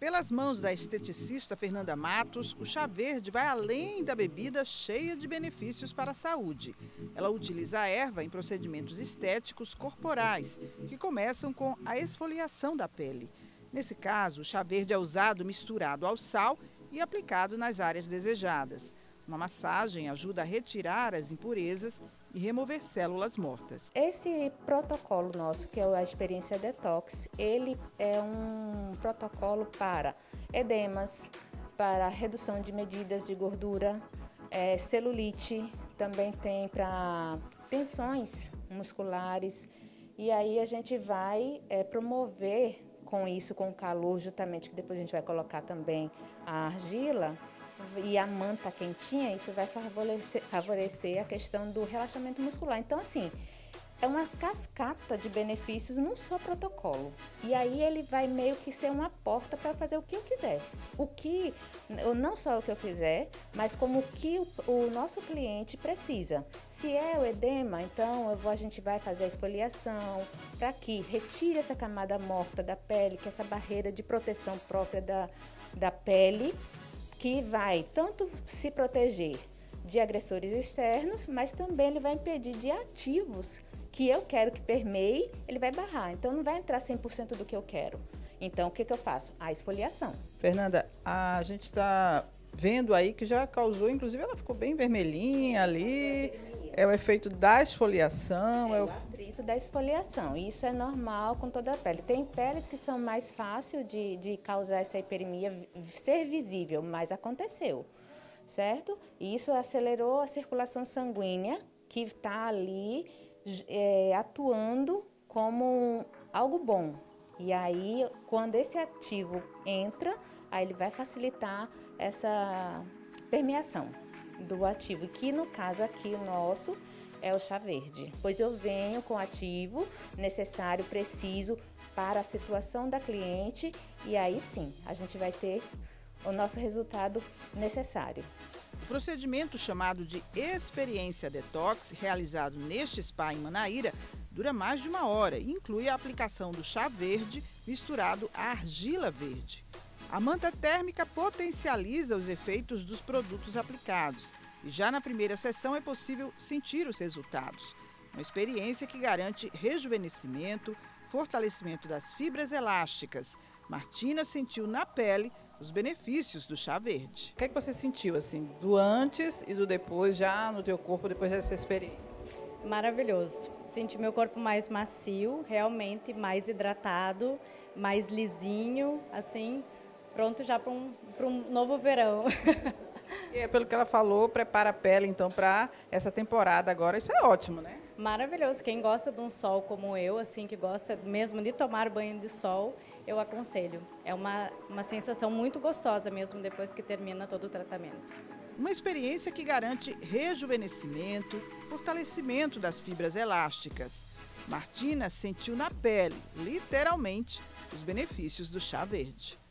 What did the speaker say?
Pelas mãos da esteticista Fernanda Matos, o chá verde vai além da bebida cheia de benefícios para a saúde. Ela utiliza a erva em procedimentos estéticos corporais, que começam com a esfoliação da pele. Nesse caso, o chá verde é usado misturado ao sal e aplicado nas áreas desejadas. Uma massagem ajuda a retirar as impurezas e remover células mortas. Esse protocolo nosso, que é a experiência detox, ele é um protocolo para edemas, para redução de medidas de gordura, celulite, também tem para tensões musculares. E aí a gente vai promover com isso, com o calor, justamente, que depois a gente vai colocar também a argila, e a manta quentinha, isso vai favorecer a questão do relaxamento muscular. Então, assim, é uma cascata de benefícios num só protocolo. E aí ele vai meio que ser uma porta para fazer o que eu quiser. Não só o que eu quiser, mas como o que o nosso cliente precisa. Se é o edema, então a gente vai fazer a esfoliação para que retire essa camada morta da pele, que é essa barreira de proteção própria da pele, que vai tanto se proteger de agressores externos, mas também ele vai impedir de ativos que eu quero que permeie, ele vai barrar. Então não vai entrar 100% do que eu quero. Então o que eu faço? A esfoliação. Fernanda, a gente está vendo aí que já causou, inclusive ela ficou bem vermelhinha ali. É o efeito da esfoliação. É o atrito da esfoliação. Isso é normal com toda a pele. Tem peles que são mais fáceis de causar essa hiperemia, ser visível, mas aconteceu, certo? E isso acelerou a circulação sanguínea, que está ali atuando como algo bom. E aí, quando esse ativo entra, aí ele vai facilitar essa permeação do ativo, que no caso aqui o nosso é o chá verde, pois eu venho com o ativo necessário, preciso para a situação da cliente, e aí sim a gente vai ter o nosso resultado necessário. O procedimento chamado de experiência detox, realizado neste spa em Manaíra, dura mais de 1 hora e inclui a aplicação do chá verde misturado à argila verde. A manta térmica potencializa os efeitos dos produtos aplicados e já na primeira sessão é possível sentir os resultados. Uma experiência que garante rejuvenescimento, fortalecimento das fibras elásticas. Martina sentiu na pele os benefícios do chá verde. O que é que você sentiu assim, do antes e do depois, já no teu corpo, depois dessa experiência? Maravilhoso. Senti meu corpo mais macio, realmente mais hidratado, mais lisinho, assim, pronto já para um novo verão. E pelo que ela falou, prepara a pele então para essa temporada agora. Isso é ótimo, né? Maravilhoso. Quem gosta de um sol como eu, assim, que gosta mesmo de tomar banho de sol, eu aconselho. É uma sensação muito gostosa mesmo depois que termina todo o tratamento. Uma experiência que garante rejuvenescimento, fortalecimento das fibras elásticas. Martina sentiu na pele, literalmente, os benefícios do chá verde.